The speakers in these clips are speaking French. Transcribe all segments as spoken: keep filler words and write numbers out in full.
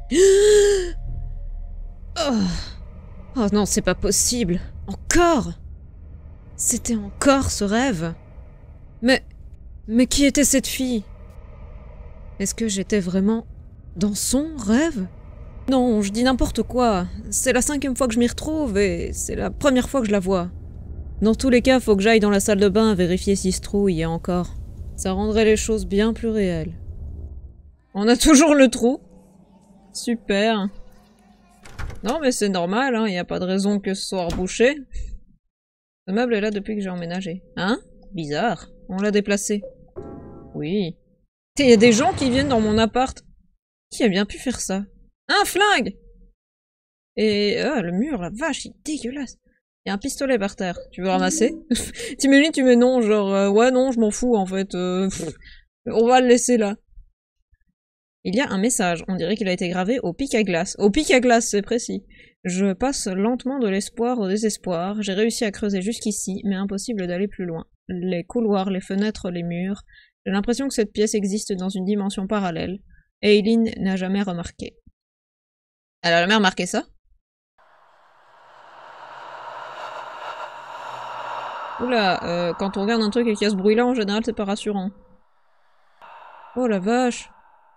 Oh, oh non, c'est pas possible. Encore? C'était encore ce rêve? Mais... Mais qui était cette fille? Est-ce que j'étais vraiment dans son rêve? Non, je dis n'importe quoi. C'est la cinquième fois que je m'y retrouve et c'est la première fois que je la vois. Dans tous les cas, faut que j'aille dans la salle de bain vérifier si ce trou y est encore. Ça rendrait les choses bien plus réelles. On a toujours le trou. Super. Non mais c'est normal, hein, y a pas de raison que ce soit rebouché. Le meuble est là depuis que j'ai emménagé. Hein? Bizarre. On l'a déplacé. Oui. Il y a des gens qui viennent dans mon appart. Qui a bien pu faire ça? Un flingue! Et... Ah, le mur, la vache, il est dégueulasse. Il y a un pistolet par terre. Tu veux ramasser? T'imagines, tu mets non, genre... Euh, ouais, non, je m'en fous, en fait. Euh, pff, on va le laisser là. Il y a un message. On dirait qu'il a été gravé au pic à glace. Au pic à glace, c'est précis. Je passe lentement de l'espoir au désespoir. J'ai réussi à creuser jusqu'ici, mais impossible d'aller plus loin. Les couloirs, les fenêtres, les murs... J'ai l'impression que cette pièce existe dans une dimension parallèle. Et Eileen n'a jamais remarqué. Elle a jamais remarqué ça? Oula, euh, quand on regarde un truc et qu'il y a ce bruit-là, en général, c'est pas rassurant. Oh la vache.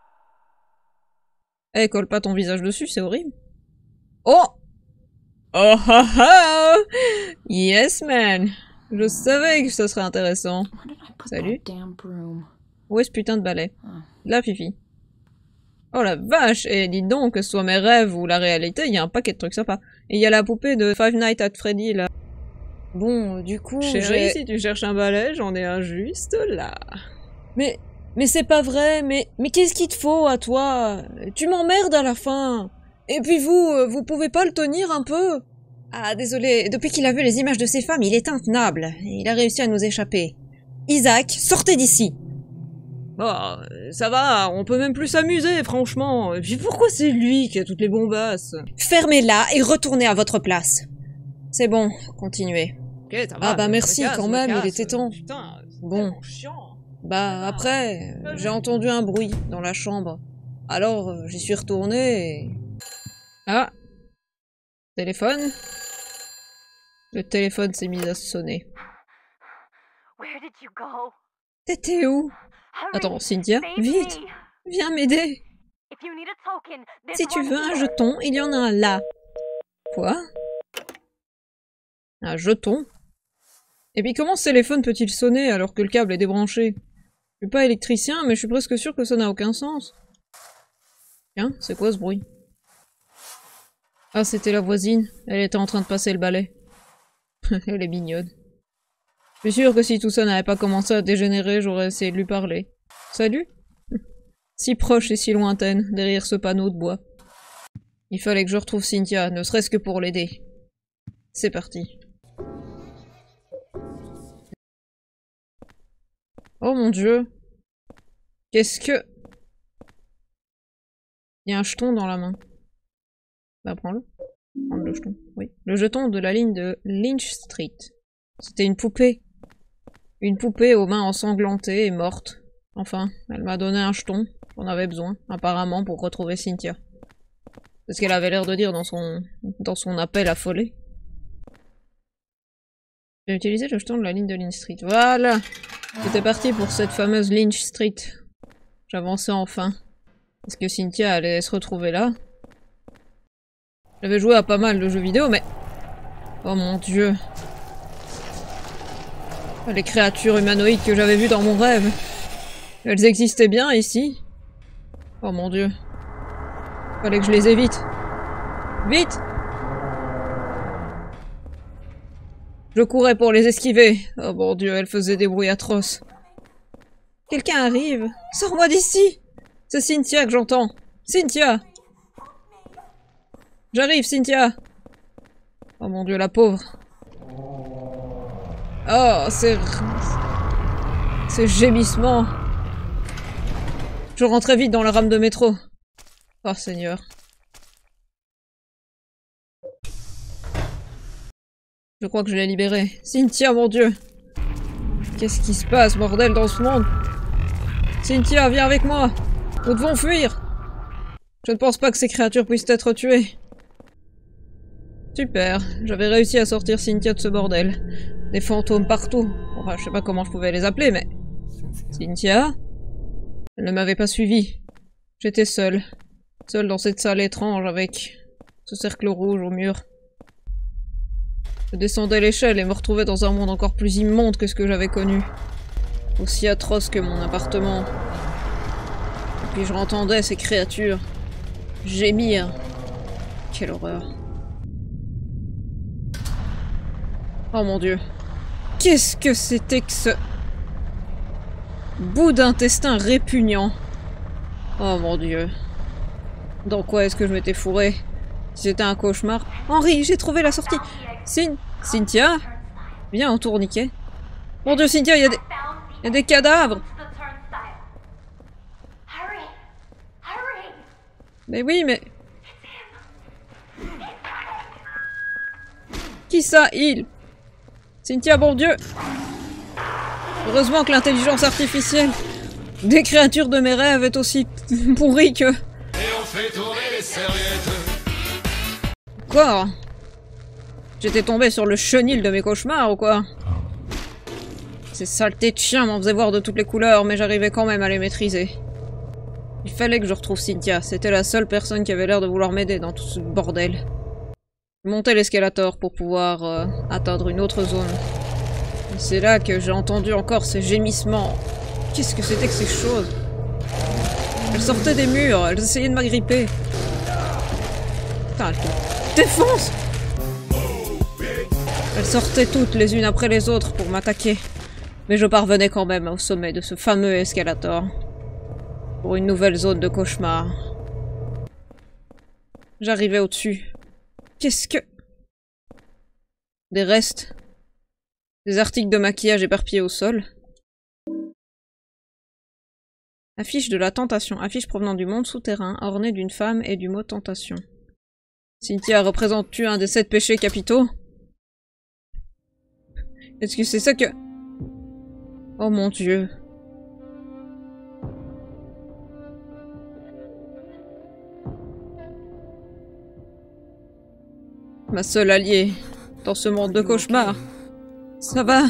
Eh, colle pas ton visage dessus, c'est horrible. Oh! Oh ha ha! Yes man! Je savais que ça serait intéressant. Salut. Où est ce putain de balai? Là, Fifi. Oh la vache! Et dites donc, que ce soit mes rêves ou la réalité, il y a un paquet de trucs sympas. Et il y a la poupée de Five Nights at Freddy, là. Bon, du coup, chérie, si tu cherches un balai, j'en ai un juste là. Mais... Mais c'est pas vrai, mais... Mais qu'est-ce qu'il te faut, à toi? Tu m'emmerdes à la fin. Et puis vous, vous pouvez pas le tenir un peu? Ah, désolé, depuis qu'il a vu les images de ces femmes, il est intenable. Il a réussi à nous échapper. Isaac, sortez d'ici! Bon, ça va, on peut même plus s'amuser, franchement. Et puis pourquoi c'est lui qui a toutes les bombasses? Fermez-la et retournez à votre place. C'est bon, continuez. Okay, ça va, ah bah merci casse, quand même, casse, il était temps. Putain, bon. Chiant. Bah après, euh, j'ai entendu un bruit dans la chambre. Alors, euh, j'y suis retournée et... Ah! Téléphone? Le téléphone s'est mis à sonner. T'étais où? Attends, Cynthia, vite! Viens m'aider! Si tu veux un jeton, il y en a un là. Quoi? Un jeton? Et puis comment ce téléphone peut-il sonner alors que le câble est débranché? Je suis pas électricien, mais je suis presque sûr que ça n'a aucun sens. Tiens, c'est quoi ce bruit? Ah, c'était la voisine. Elle était en train de passer le balai. Elle est mignonne. Je suis sûr que si tout ça n'avait pas commencé à dégénérer, j'aurais essayé de lui parler. Salut? Si proche et si lointaine, derrière ce panneau de bois. Il fallait que je retrouve Cynthia, ne serait-ce que pour l'aider. C'est parti. Oh mon dieu. Qu'est-ce que... Il y a un jeton dans la main. Bah prends-le. Prends le jeton, oui. Le jeton de la ligne de Lynch Street. C'était une poupée. Une poupée aux mains ensanglantées et morte. Enfin, elle m'a donné un jeton. J'en avais besoin, apparemment, pour retrouver Cynthia. C'est ce qu'elle avait l'air de dire dans son... dans son appel affolé. J'ai utilisé le jeton de la ligne de Lynch Street. Voilà! J'étais parti pour cette fameuse Lynch Street. J'avançais enfin. Est-ce que Cynthia allait se retrouver là? J'avais joué à pas mal de jeux vidéo, mais... Oh mon dieu. Les créatures humanoïdes que j'avais vues dans mon rêve. Elles existaient bien ici? Oh mon dieu. Fallait que je les évite. Vite! Je courais pour les esquiver. Oh mon dieu, elles faisaient des bruits atroces. Quelqu'un arrive. Sors-moi d'ici! C'est Cynthia que j'entends. Cynthia! J'arrive, Cynthia! Oh mon dieu, la pauvre. Oh, c'est... Ces gémissements. Je rentrais vite dans la rame de métro. Oh Seigneur. Je crois que je l'ai libérée. Cynthia, mon dieu! Qu'est-ce qui se passe, bordel, dans ce monde? Cynthia, viens avec moi! Nous devons fuir! Je ne pense pas que ces créatures puissent être tuées. Super, j'avais réussi à sortir Cynthia de ce bordel. Des fantômes partout. Enfin, je sais pas comment je pouvais les appeler, mais... Cynthia? Elle ne m'avait pas suivi. J'étais seule. Seule dans cette salle étrange avec ce cercle rouge au mur. Je descendais l'échelle et me retrouvais dans un monde encore plus immonde que ce que j'avais connu. Aussi atroce que mon appartement. Et puis je entendais ces créatures gémir. Quelle horreur. Oh mon dieu. Qu'est-ce que c'était que ce... bout d'intestin répugnant. Oh mon dieu. Dans quoi est-ce que je m'étais fourré? Si c'était un cauchemar... Henri, j'ai trouvé la sortie. Cyn... Cynthia? Viens, on tourniquet. Mon dieu, Cynthia, il y a des... il y a des cadavres. Mais oui, mais... Qui ça, il? Cynthia, bon dieu. Heureusement que l'intelligence artificielle des créatures de mes rêves est aussi pourrie que... Et on fait tourner les serviettes. Quoi? J'étais tombé sur le chenil de mes cauchemars ou quoi? Ces saletés de chiens m'en faisaient voir de toutes les couleurs, mais j'arrivais quand même à les maîtriser. Il fallait que je retrouve Cynthia, c'était la seule personne qui avait l'air de vouloir m'aider dans tout ce bordel. Je montais l'escalator pour pouvoir euh, atteindre une autre zone. Et c'est là que j'ai entendu encore ces gémissements. Qu'est-ce que c'était que ces choses? Elles sortaient des murs, elles essayaient de m'agripper. Putain, elles te défoncent! Elles sortaient toutes les unes après les autres pour m'attaquer. Mais je parvenais quand même au sommet de ce fameux escalator. Pour une nouvelle zone de cauchemar. J'arrivais au-dessus. Qu'est-ce que... Des restes. Des articles de maquillage éparpillés au sol. Affiche de la tentation. Affiche provenant du monde souterrain, ornée d'une femme et du mot tentation. Cynthia, représentes-tu un des sept péchés capitaux? Est-ce que c'est ça que... Oh mon dieu. Ma seule alliée dans ce monde de cauchemar. Ça va?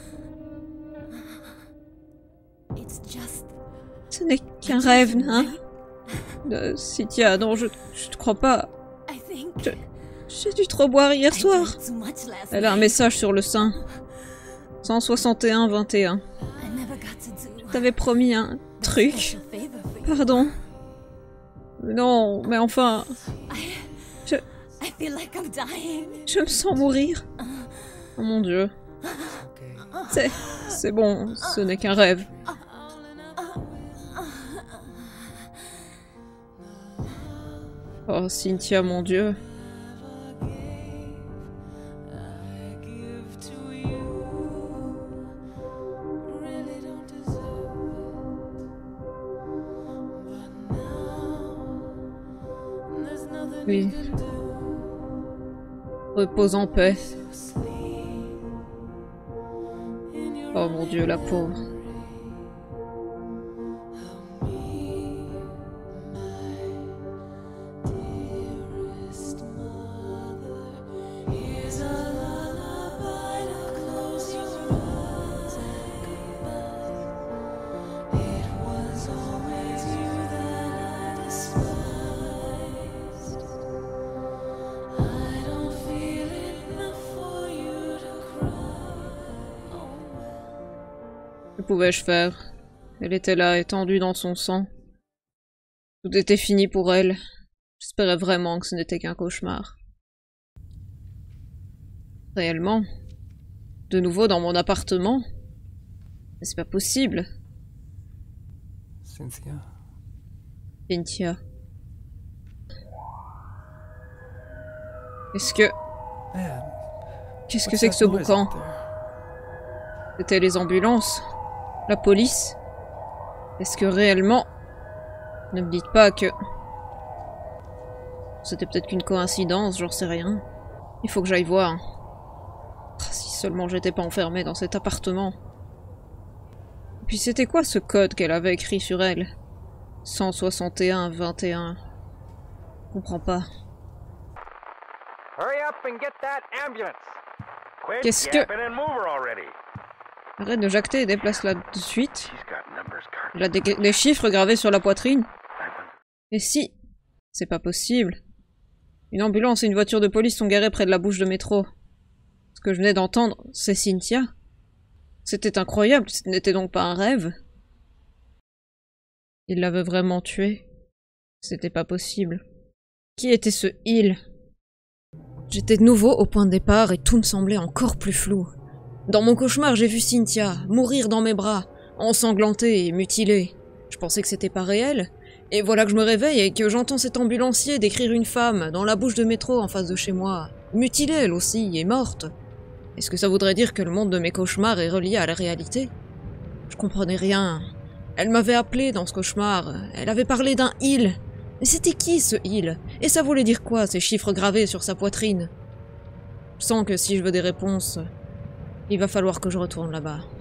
Ce n'est qu'un rêve, hein? Euh, Cynthia, non, je, je te crois pas. Je- J'ai dû trop boire hier soir. Elle a un message sur le sein. cent soixante et un vingt et un. Je t'avais promis un truc. Pardon. Non, mais enfin... Je... Je me sens mourir. Oh mon dieu. C'est... C'est bon, ce n'est qu'un rêve. Oh, Cynthia, mon dieu. Oui. Repose en paix. Oh mon dieu, la pauvre. Que pouvais-je faire? Elle était là, étendue dans son sang. Tout était fini pour elle. J'espérais vraiment que ce n'était qu'un cauchemar. Réellement? De nouveau dans mon appartement? Mais c'est pas possible. Cynthia. Cynthia. Est-ce que... Qu'est-ce que c'est que ce boucan? C'était les ambulances? La police? Est-ce que réellement... Ne me dites pas que... C'était peut-être qu'une coïncidence, j'en sais rien. Il faut que j'aille voir. Ah, si seulement j'étais pas enfermée dans cet appartement. Et puis c'était quoi ce code qu'elle avait écrit sur elle? cent soixante et un vingt et un. Je comprends pas. Qu'est-ce que... Arrête de jacter et déplace-la de suite. Elle a des, des chiffres gravés sur la poitrine. Et si... C'est pas possible. Une ambulance et une voiture de police sont garées près de la bouche de métro. Ce que je venais d'entendre, c'est Cynthia. C'était incroyable, ce n'était donc pas un rêve. Il l'avait vraiment tuée. C'était pas possible. Qui était ce il? J'étais de nouveau au point de départ et tout me semblait encore plus flou. Dans mon cauchemar, j'ai vu Cynthia mourir dans mes bras, ensanglantée et mutilée. Je pensais que c'était pas réel, et voilà que je me réveille et que j'entends cet ambulancier décrire une femme dans la bouche de métro en face de chez moi, mutilée elle aussi et morte. Est-ce que ça voudrait dire que le monde de mes cauchemars est relié à la réalité? Je comprenais rien. Elle m'avait appelé dans ce cauchemar, elle avait parlé d'un il. Mais c'était qui ce il? Et ça voulait dire quoi, ces chiffres gravés sur sa poitrine? Je sens que si je veux des réponses, il va falloir que je retourne là-bas.